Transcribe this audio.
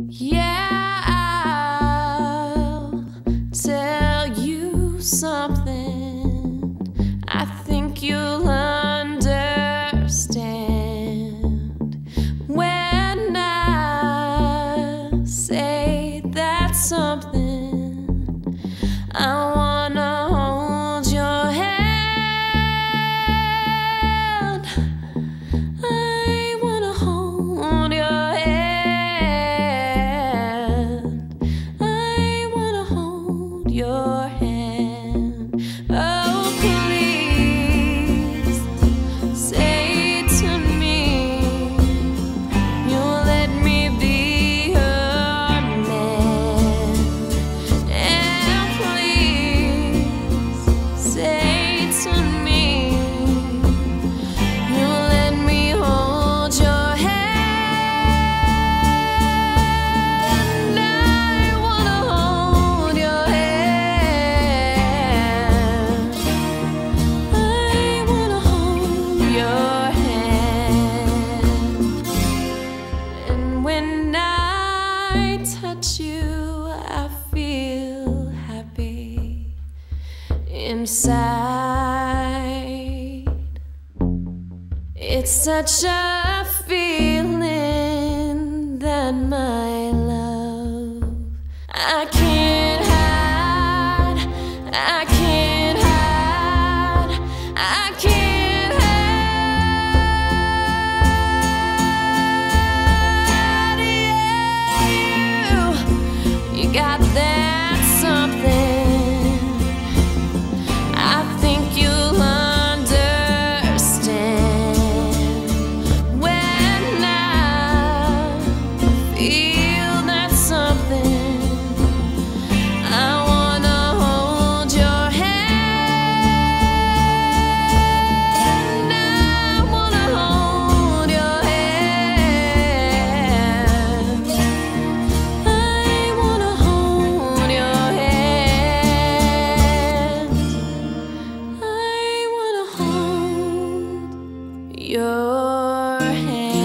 Yeah, I'll tell you something. I think you'll understand when I say that something. I wanna hold your hand. I wanna hold your hand. I wanna hold your hand. Oh, please say to me you'll let me be your man. And please say to me you'll let me hold your hand. I wanna hold your hand. I wanna hold your hand. And when I touch you, I feel happy inside. It's such a feeling that my love I can't hide. I can't hide. I can't hide. Yeah, you got that something. I think you'll understand when I feel that something. I wanna hold your hand. I wanna hold your hand. I wanna hold your hand. I wanna hold your hand.